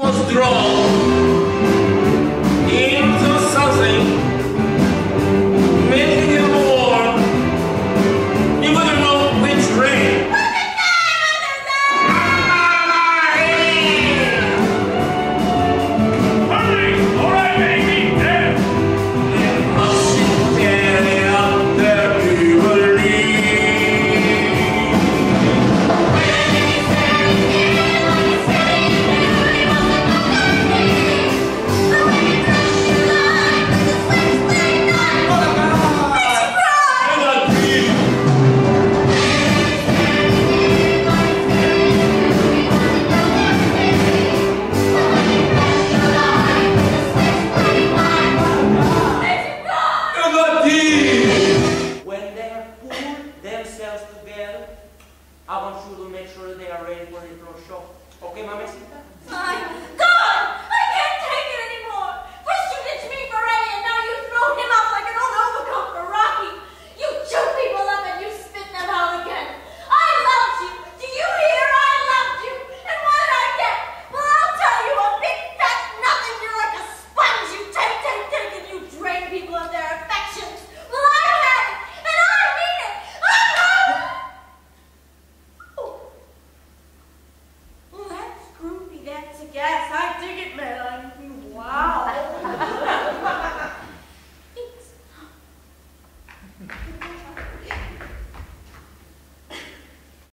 was drawn into something, making him warm. You wouldn't know which ring. I want you to make sure that they are ready for the show. Okay, mamacita? God! I can't take it anymore! First you ditched me for Eddie, and now you throw him out like an old overcoat for Rocky! You chew people up and you spit them out again! I loved you! Do you hear? I loved you! And what did I get? Well, I'll tell you, a big fat nothing! You're like a sponge! You take, and you drain people up there!